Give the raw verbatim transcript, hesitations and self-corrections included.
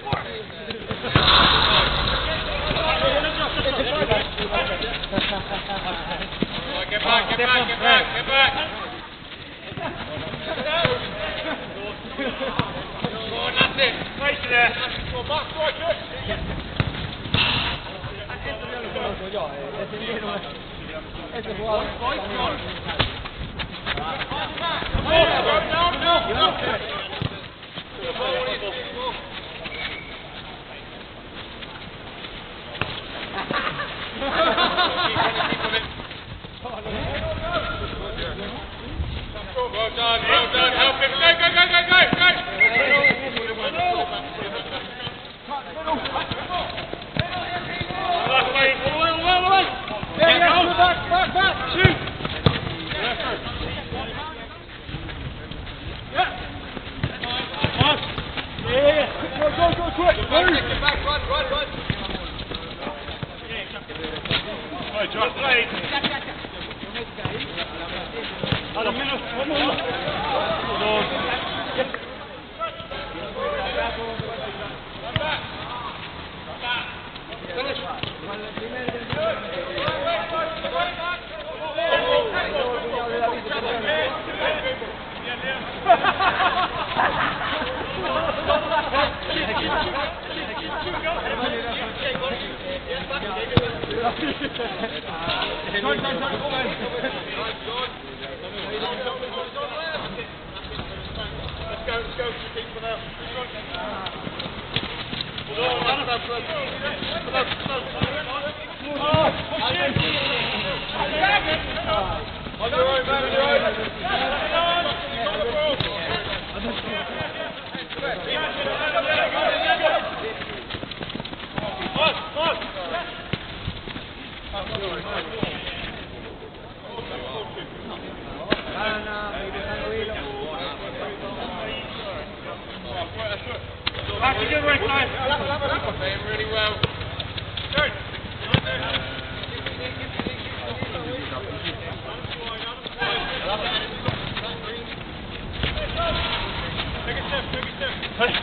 Get back, get back, get back, get back. Go on, that's it. Place it there. Go back, striker. Ese jugador. Well done, well done, help him, go, go, go, go, go, go! Last way, all the way, all the way, all the way! Yeah, yeah, go back, back, back, shoot! Yeah! Pass! Yeah, yeah, go, go, go, quick! Get back, run, run, run! Right, just play! Got a minute, one more. Let's go, let's go, keep for now. On your own, man, on your own. Pass, pass. Back to the right side. Playing really well. Turn. Take a step, take a step.